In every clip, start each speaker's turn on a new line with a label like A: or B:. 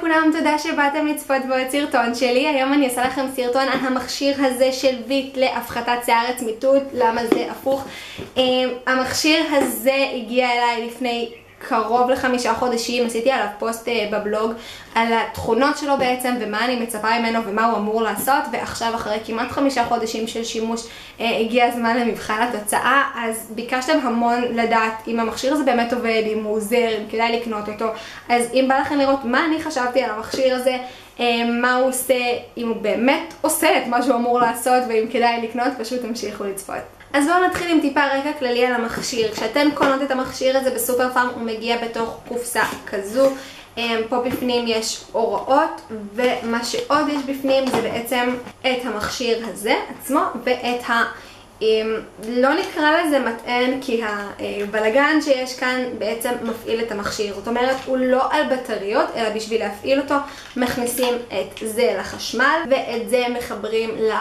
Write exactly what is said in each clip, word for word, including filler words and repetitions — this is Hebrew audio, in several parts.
A: לכולם, תודה שבאתם לצפות בעוד סרטון שלי. היום אני אעשה לכם סרטון על המכשיר הזה של ויט להפחתת שיער לצמיתות. למה זה הפוך? המכשיר הזה הגיע אליי לפני קרוב לחמישה חודשים, עשיתי עליו פוסט בבלוג על התכונות שלו בעצם ומה אני מצפה ממנו ומה הוא אמור לעשות, ועכשיו אחרי כמעט חמישה חודשים של שימוש הגיע הזמן למבחן התוצאה. אז ביקשתם המון לדעת אם המכשיר הזה באמת עובד, אם הוא עוזר, אם כדאי לקנות אותו. אז אם בא לכם לראות מה אני חשבתי על המכשיר הזה, מה הוא עושה, אם הוא באמת עושה את מה שהוא אמור לעשות ואם כדאי לקנות, פשוט תמשיכו לצפות. אז בואו נתחיל עם טיפה רקע כללי על המכשיר. כשאתן קונות את המכשיר הזה בסופר פארם הוא מגיע בתוך קופסה כזו. פה בפנים יש הוראות, ומה שעוד יש בפנים זה בעצם את המכשיר הזה עצמו ואת ה... לא נקרא לזה מטען כי הבלגן שיש כאן בעצם מפעיל את המכשיר. זאת אומרת הוא לא על בטריות אלא בשביל להפעיל אותו מכניסים את זה לחשמל ואת זה מחברים ל...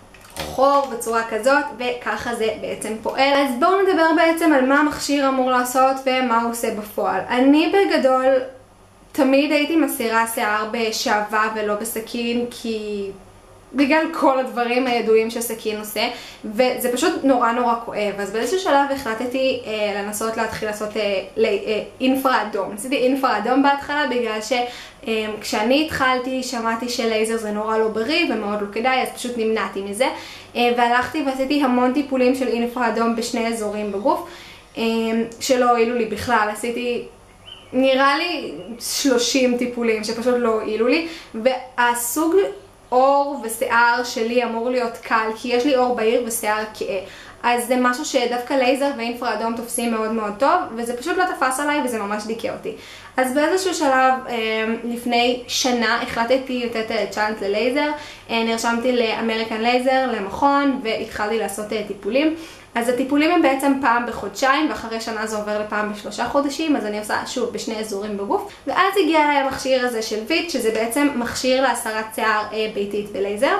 A: חור בצורה כזאת, וככה זה בעצם פועל. אז בואו נדבר בעצם על מה המכשיר אמור לעשות ומה הוא עושה בפועל. אני בגדול תמיד הייתי מסירה שיער בשעווה ולא בסכין, כי בגלל כל הדברים הידועים שסכין עושה, וזה פשוט נורא נורא כואב. אז באיזשהו שלב החלטתי אה, לנסות להתחיל לעשות אה, אה, אינפרה אדום. עשיתי אינפרה אדום בהתחלה בגלל שכשאני אה, התחלתי שמעתי שלייזר זה נורא לא בריא ומאוד לא כדאי, אז פשוט נמנעתי מזה. אה, והלכתי ועשיתי המון טיפולים של אינפרה אדום בשני אזורים בגוף, אה, שלא הועילו לי בכלל. עשיתי... נראה לי שלושים טיפולים שפשוט לא הועילו לי, והסוג אור ושיער שלי אמור להיות קל, כי יש לי אור בהיר ושיער כהה. אז זה משהו שדווקא לייזר ואינפרה אדום תופסים מאוד מאוד טוב, וזה פשוט לא תפס עליי וזה ממש דיכא אותי. אז באיזשהו שלב לפני שנה החלטתי לתת צ'אנס ללייזר, נרשמתי לאמריקן לייזר, למכון, והתחלתי לעשות טיפולים. אז הטיפולים הם בעצם פעם בחודשיים, ואחרי שנה זה עובר לפעם בשלושה חודשים, אז אני עושה שוב בשני אזורים בגוף. ואז הגיע אליי המכשיר הזה של ויט, שזה בעצם מכשיר להסרת שיער ביתית בלייזר.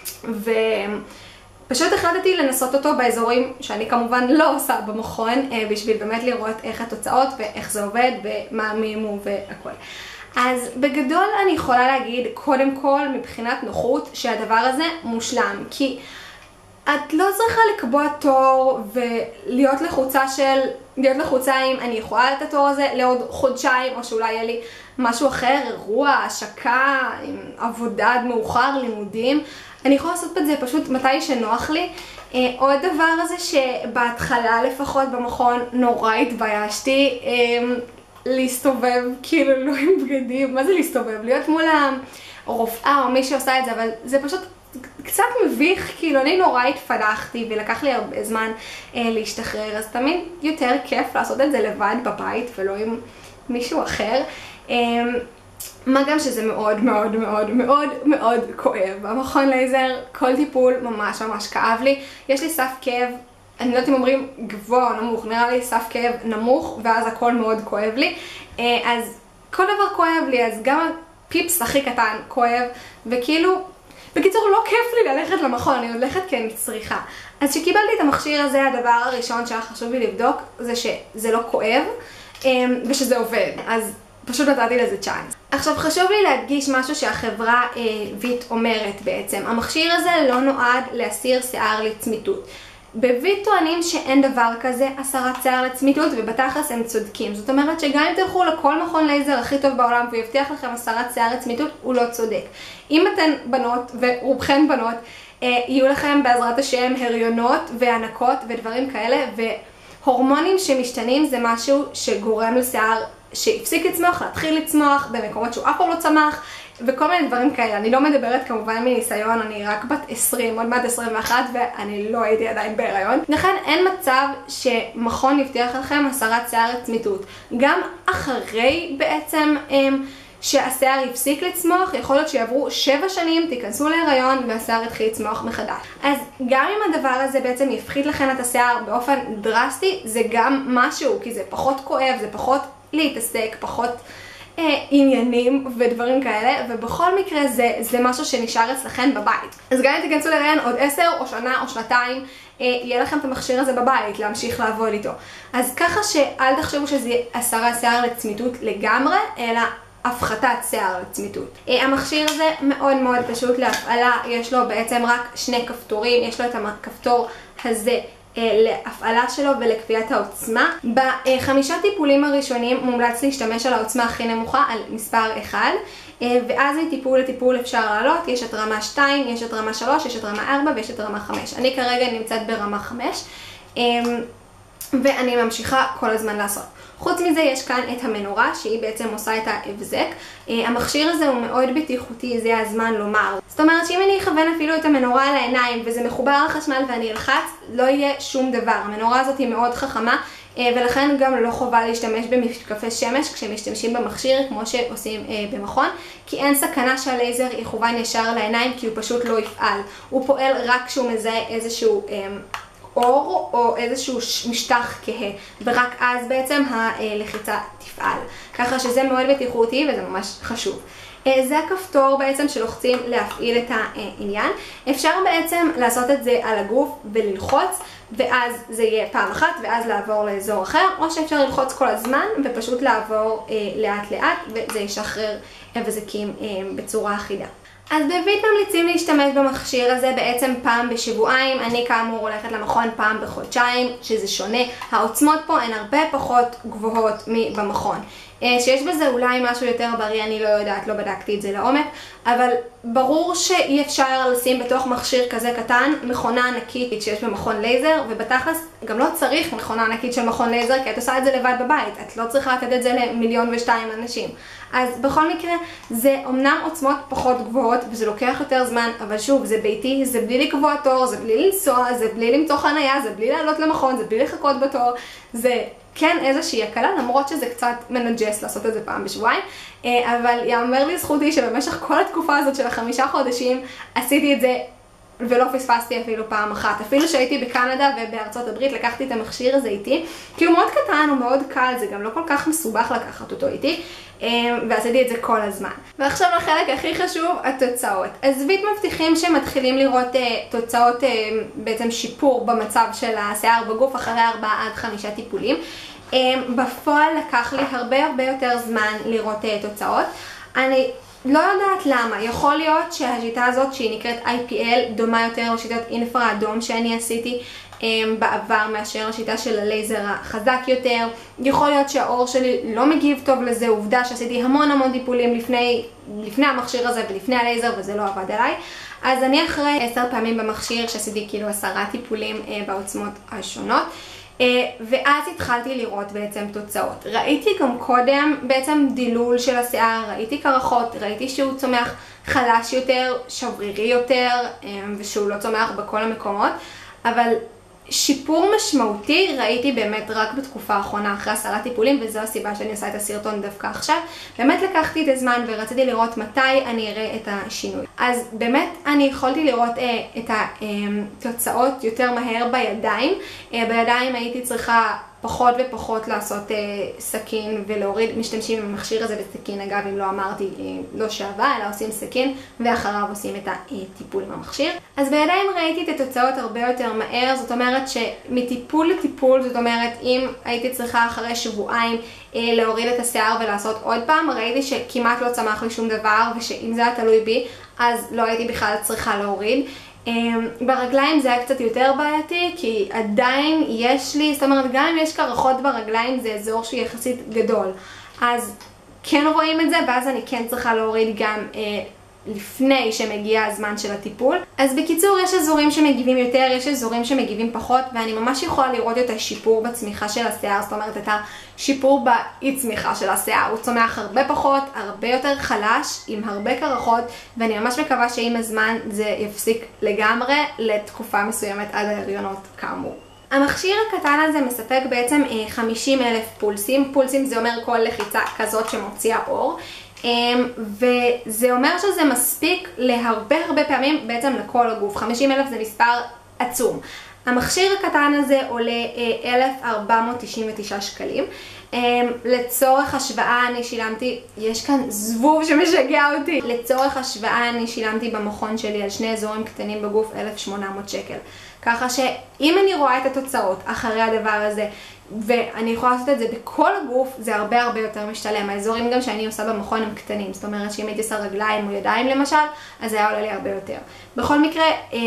A: ופשוט החלטתי לנסות אותו באזורים שאני כמובן לא עושה במכון, בשביל באמת לראות איך התוצאות ואיך זה עובד ומה מימו והכל. אז בגדול אני יכולה להגיד קודם כל מבחינת נוחות שהדבר הזה מושלם, כי את לא צריכה לקבוע תור ולהיות לחוצה של, להיות לחוצה אם אני יכולה את התור הזה לעוד חודשיים, או שאולי יהיה לי משהו אחר, אירוע, השקה, עבודה עד מאוחר, לימודים. אני יכולה לעשות את זה פשוט מתי שנוח לי. עוד דבר הזה שבהתחלה לפחות במכון נורא התביישתי להסתובב כאילו לא עם בגדים. מה זה להסתובב? להיות מול הרופאה או מי שעושה את זה, אבל זה פשוט קצת מביך, כאילו אני נורא התפדחתי ולקח לי הרבה זמן אה, להשתחרר, אז תמיד יותר כיף לעשות את זה לבד בבית ולא עם מישהו אחר. אה, מה גם שזה מאוד מאוד מאוד מאוד מאוד כואב. במכון לייזר כל טיפול ממש ממש כאב לי. יש לי סף כאב, אני לא יודעת אם אומרים גבוה או נמוך, נראה לי סף כאב נמוך ואז הכל מאוד כואב לי. אה, אז כל דבר כואב לי, אז גם הפיפס הכי קטן כואב, וכאילו בקיצור, לא כיף לי ללכת למכון, אני הולכת כי אני צריכה. אז כשקיבלתי את המכשיר הזה, הדבר הראשון שהיה חשוב לי לבדוק זה שזה לא כואב ושזה עובד. אז פשוט נתתי לזה צ'אנס. עכשיו חשוב לי להדגיש משהו שהחברה אה, ויט אומרת בעצם. המכשיר הזה לא נועד להסיר שיער לצמיתות. בוויט טוענים שאין דבר כזה הסרת שיער לצמיתות, ובתכלס הם צודקים. זאת אומרת שגם אם תלכו לכל מכון לייזר הכי טוב בעולם ויבטיח לכם הסרת שיער לצמיתות, הוא לא צודק. אם אתן בנות ורובכן בנות, אה, יהיו לכם בעזרת השם הריונות והנקות ודברים כאלה, והורמונים שמשתנים זה משהו שגורם לשיער שהפסיק לצמוח, להתחיל לצמוח במקומות שהוא אף פעם לא צמח, וכל מיני דברים כאלה. אני לא מדברת כמובן מניסיון, אני רק בת עשרים, עוד מעט עשרים ואחת, ואני לא הייתי עדיין בהיריון. לכן אין מצב שמכון יבטיח לכם הסרת שיער לצמיתות. גם אחרי בעצם שהשיער יפסיק לצמוח, יכול להיות שיעברו שבע שנים, תיכנסו להיריון והשיער יתחיל לצמוח מחדש. אז גם אם הדבר הזה בעצם יפחית לכם את השיער באופן דרסטי, זה גם משהו, כי זה פחות כואב, זה פחות להתעסק, פחות אה, עניינים ודברים כאלה, ובכל מקרה זה, זה משהו שנשאר אצלכם בבית. אז גם אם תיכנסו להיריון עוד עשר או שנה או שנתיים, אה, יהיה לכם את המכשיר הזה בבית, להמשיך לעבוד איתו. אז ככה שאל תחשבו שזה הסרת שיער לצמיתות לגמרי, אלא הפחתת שיער לצמיתות. המכשיר הזה מאוד מאוד פשוט להפעלה, יש לו בעצם רק שני כפתורים, יש לו את הכפתור הזה להפעלה שלו ולקביעת העוצמה. בחמישה טיפולים הראשונים מומלץ להשתמש על העוצמה הכי נמוכה, על מספר אחד, ואז מטיפול לטיפול אפשר לעלות, יש את רמה שתיים, יש את רמה שלוש, יש את רמה ארבע ויש את רמה חמש. אני כרגע נמצאת ברמה חמש, ואני ממשיכה כל הזמן לעשות. חוץ מזה יש כאן את המנורה שהיא בעצם עושה את ההבזק. המכשיר הזה הוא מאוד בטיחותי, זה הזמן לומר. זאת אומרת שאם אני אכוון אפילו את המנורה על העיניים וזה מחובר לחשמל ואני אלחץ, לא יהיה שום דבר. המנורה הזאת היא מאוד חכמה ולכן גם לא חובה להשתמש במשקפי שמש כשמשתמשים במכשיר כמו שעושים במכון, כי אין סכנה שהלייזר יכוון ישר לעיניים כי הוא פשוט לא יפעל. הוא פועל רק כשהוא מזהה איזשהו אור או איזשהו משטח כהה, ורק אז בעצם הלחיצה תפעל. ככה שזה מאוד בטיחותי וזה ממש חשוב. זה הכפתור בעצם שלוחצים להפעיל את העניין. אפשר בעצם לעשות את זה על הגוף וללחוץ, ואז זה יהיה פעם אחת ואז לעבור לאזור אחר, או שאפשר ללחוץ כל הזמן ופשוט לעבור לאט לאט וזה ישחרר הבזקים בצורה אחידה. אז בביט ממליצים להשתמש במכשיר הזה בעצם פעם בשבועיים. אני כאמור הולכת למכון פעם בחודשיים, שזה שונה. העוצמות פה הן הרבה פחות גבוהות מבמכון. שיש בזה אולי משהו יותר בריא, אני לא יודעת, לא בדקתי את זה לעומק, אבל ברור שאי אפשר לשים בתוך מכשיר כזה קטן מכונה ענקית שיש במכון לייזר, ובתכלס גם לא צריך מכונה ענקית של מכון לייזר, כי את עושה את זה לבד בבית, את לא צריכה לתת את זה למיליון ושתיים אנשים. אז בכל מקרה, זה אומנם עוצמות פחות גבוהות, וזה לוקח יותר זמן, אבל שוב, זה ביתי, זה בלי לקבוע תור, זה בלי לנסוע, זה בלי למצוא חניה, זה בלי לעלות למכון, זה בלי לחכות בתור, זה כן איזושהי הקלה, למרות שזה קצת מנג'ס לעשות את זה פעם בשבועיים, אבל יאמר לי זכותי שבמשך כל התקופה הזאת של החמישה חודשים עשיתי את זה ולא פספסתי אפילו פעם אחת. אפילו שהייתי בקנדה ובארצות הברית לקחתי את המכשיר הזה איתי, כי הוא מאוד קטן, הוא מאוד קל, זה גם לא כל כך מסובך לקחת אותו איתי, ועשיתי את זה כל הזמן. ועכשיו לחלק הכי חשוב, התוצאות. אז ביט מבטיחים שמתחילים לראות תוצאות, בעצם שיפור במצב של השיער בגוף אחרי ארבעה עד חמישה טיפולים. בפועל לקח לי הרבה הרבה יותר זמן לראות תוצאות. אני לא יודעת למה, יכול להיות שהשיטה הזאת שהיא נקראת איי פי אל דומה יותר לשיטת אינפרה אדום שאני עשיתי בעבר מאשר לשיטה של הלייזר החזק יותר. יכול להיות שהאור שלי לא מגיב טוב לזה, עובדה שעשיתי המון המון טיפולים לפני, לפני המכשיר הזה ולפני הלייזר וזה לא עבד עליי. אז אני אחרי עשר פעמים במכשיר שעשיתי כאילו עשרה טיפולים בעוצמות השונות. ואז התחלתי לראות בעצם תוצאות. ראיתי גם קודם בעצם דילול של השיער, ראיתי קרחות, ראיתי שהוא צומח חלש יותר, שברירי יותר, ושהוא לא צומח בכל המקומות, אבל שיפור משמעותי ראיתי באמת רק בתקופה האחרונה אחרי עשרה טיפולים, וזו הסיבה שאני עושה את הסרטון דווקא עכשיו. באמת לקחתי את הזמן ורציתי לראות מתי אני אראה את השינוי. אז באמת אני יכולתי לראות אה, את התוצאות יותר מהר בידיים. אה, בידיים הייתי צריכה פחות ופחות לעשות אה, סכין ולהוריד, משתמשים עם המכשיר הזה בסכין, אגב אם לא אמרתי אה, לא שעבה, אלא עושים סכין ואחריו עושים את הטיפול עם המכשיר. אז בידיים ראיתי את התוצאות הרבה יותר מהר, זאת אומרת שמטיפול לטיפול, זאת אומרת אם הייתי צריכה אחרי שבועיים אה, להוריד את השיער ולעשות עוד פעם, ראיתי שכמעט לא צמח לי שום דבר, ושאם זה היה תלוי בי אז לא הייתי בכלל צריכה להוריד. ברגליים זה היה קצת יותר בעייתי, כי עדיין יש לי, זאת אומרת גם אם יש קרחות ברגליים זה אזור שהוא יחסית גדול, אז כן רואים את זה, ואז אני כן צריכה להוריד גם אה, לפני שמגיע הזמן של הטיפול. אז בקיצור, יש אזורים שמגיבים יותר, יש אזורים שמגיבים פחות, ואני ממש יכולה לראות את השיפור בצמיחה של השיער, זאת אומרת את השיפור באי צמיחה של השיער. הוא צומח הרבה פחות, הרבה יותר חלש, עם הרבה קרחות, ואני ממש מקווה שעם הזמן זה יפסיק לגמרי לתקופה מסוימת עד ההריונות כאמור. המכשיר הקטן הזה מספק בעצם חמישים אלף פולסים. פולסים זה אומר כל לחיצה כזאת שמוציאה אור. וזה אומר שזה מספיק להרבה הרבה פעמים בעצם לכל הגוף. חמישים אלף זה מספר עצום. המכשיר הקטן הזה עולה אלף ארבע מאות תשעים ותשע שקלים. לצורך השוואה אני שילמתי, יש כאן זבוב שמשגע אותי, לצורך השוואה אני שילמתי במכון שלי על שני אזורים קטנים בגוף אלף שמונה מאות שקל. ככה שאם אני רואה את התוצאות אחרי הדבר הזה, ואני יכולה לעשות את זה בכל הגוף, זה הרבה הרבה יותר משתלם. האזורים גם שאני עושה במכון הם קטנים, זאת אומרת שאם הייתי עושה רגליים או ידיים למשל, אז זה היה עולה לי הרבה יותר. בכל מקרה,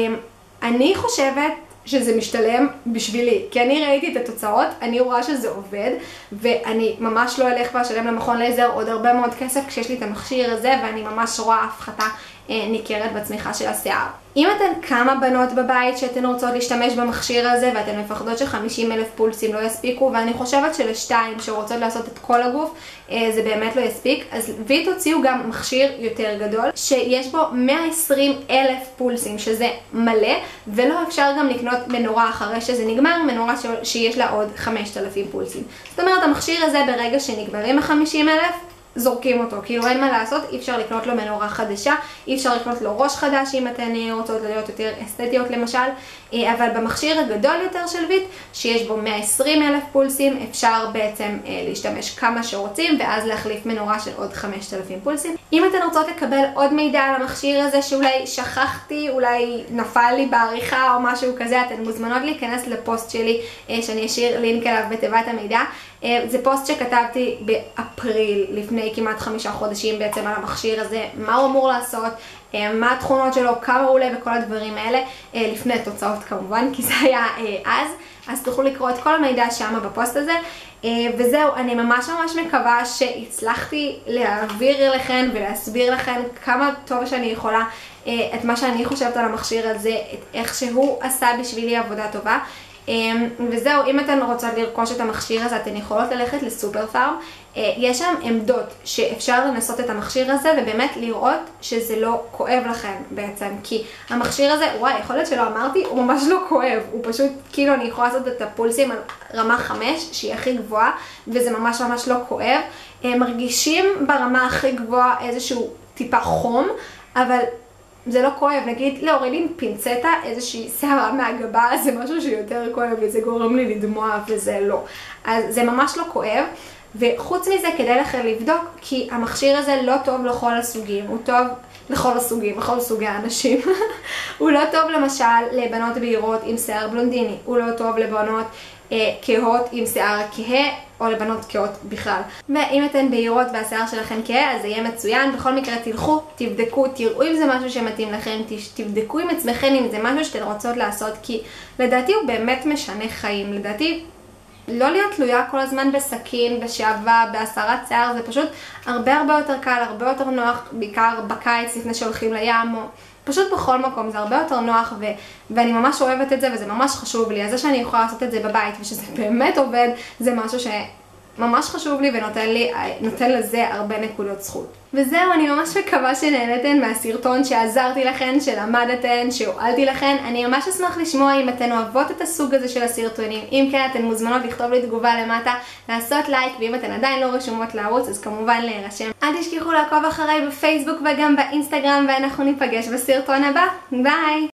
A: אני חושבת שזה משתלם בשבילי, כי אני ראיתי את התוצאות, אני רואה שזה עובד, ואני ממש לא אלך ואשלם למכון לייזר עוד הרבה מאוד כסף כשיש לי את המכשיר הזה, ואני ממש רואה הפחתה ניכרת בצמיחה של השיער. אם אתן כמה בנות בבית שאתן רוצות להשתמש במכשיר הזה ואתן מפחדות ש-חמישים אלף פולסים לא יספיקו, ואני חושבת שלשתיים שרוצות לעשות את כל הגוף זה באמת לא יספיק, אז ויט הוציאו גם מכשיר יותר גדול שיש בו מאה ועשרים אלף פולסים, שזה מלא, ולא אפשר גם לקנות מנורה אחרי שזה נגמר, מנורה שיש לה עוד חמשת אלפים פולסים. זאת אומרת, המכשיר הזה ברגע שנגמרים ה-חמישים אלף זורקים אותו, כאילו אין מה לעשות, אי אפשר לקנות לו מנורה חדשה, אי אפשר לקנות לו ראש חדש אם אתן רוצות להיות יותר אסתטיות למשל, אבל במכשיר הגדול יותר של ויט, שיש בו מאה ועשרים אלף פולסים, אפשר בעצם להשתמש כמה שרוצים, ואז להחליף מנורה של עוד חמשת אלפים פולסים. אם אתן רוצות לקבל עוד מידע על המכשיר הזה שאולי שכחתי, אולי נפל לי בעריכה או משהו כזה, אתן מוזמנות להיכנס לפוסט שלי, שאני אשאיר לינק אליו בתיבת המידע. זה פוסט שכתבתי באפריל, לפני כמעט חמישה חודשים בעצם על המכשיר הזה, מה הוא אמור לעשות, מה התכונות שלו, כמה הוא עולה וכל הדברים האלה, לפני תוצאות כמובן, כי זה היה אז. אז תוכלו לקרוא את כל המידע שם בפוסט הזה. וזהו, אני ממש ממש מקווה שהצלחתי להעביר אליכן ולהסביר לכן כמה טוב שאני יכולה את מה שאני חושבת על המכשיר הזה, את איך שהוא עשה בשבילי עבודה טובה. וזהו, אם אתן רוצות לרכוש את המכשיר הזה, אתן יכולות ללכת לסופר פארם. יש שם עמדות שאפשר לנסות את המכשיר הזה ובאמת לראות שזה לא כואב לכם בעצם, כי המכשיר הזה, וואי, יכול להיות שלא אמרתי, הוא ממש לא כואב, הוא פשוט, כאילו אני יכולה לעשות את הפולסים על רמה חמש, שהיא הכי גבוהה, וזה ממש ממש לא כואב. מרגישים ברמה הכי גבוהה איזשהו טיפה חום, אבל זה לא כואב. נגיד להוריד עם פינצטה איזושהי שערה מהגבה, זה משהו שיותר כואב וזה גורם לי לדמוע וזה לא. אז זה ממש לא כואב. וחוץ מזה כדאי לכם לבדוק, כי המכשיר הזה לא טוב לכל הסוגים, הוא טוב לכל הסוגים, לכל סוגי האנשים. הוא לא טוב למשל לבנות בהירות עם שיער בלונדיני, הוא לא טוב לבנות אה, כהות עם שיער כהה, או לבנות כהות בכלל. ואם אתן בהירות והשיער שלכם כהה, אז זה יהיה מצוין. בכל מקרה תלכו, תבדקו, תראו אם זה משהו שמתאים לכם, תבדקו עם עצמכם אם זה משהו שאתן רוצות לעשות, כי לדעתי הוא באמת משנה חיים. לדעתי לא להיות תלויה כל הזמן בסכין, בשעבה, בהסרת שיער, זה פשוט הרבה הרבה יותר קל, הרבה יותר נוח, בעיקר בקיץ לפני שהולכים לים, או פשוט בכל מקום, זה הרבה יותר נוח, ו- ואני ממש אוהבת את זה, וזה ממש חשוב לי. אז זה שאני יכולה לעשות את זה בבית, ושזה באמת עובד, זה משהו שממש חשוב לי, ונותן לי, נותן לזה הרבה נקודות זכות. וזהו, אני ממש מקווה שנהנתן מהסרטון, שעזרתי לכן, שלמדתן, שהועלתי לכן. אני ממש אשמח לשמוע אם אתן אוהבות את הסוג הזה של הסרטונים. אם כן, אתן מוזמנות לכתוב לי תגובה למטה, לעשות לייק, ואם אתן עדיין לא רשומות לערוץ, אז כמובן להירשם. אל תשכחו לעקוב אחריי בפייסבוק וגם באינסטגרם, ואנחנו ניפגש בסרטון הבא. ביי!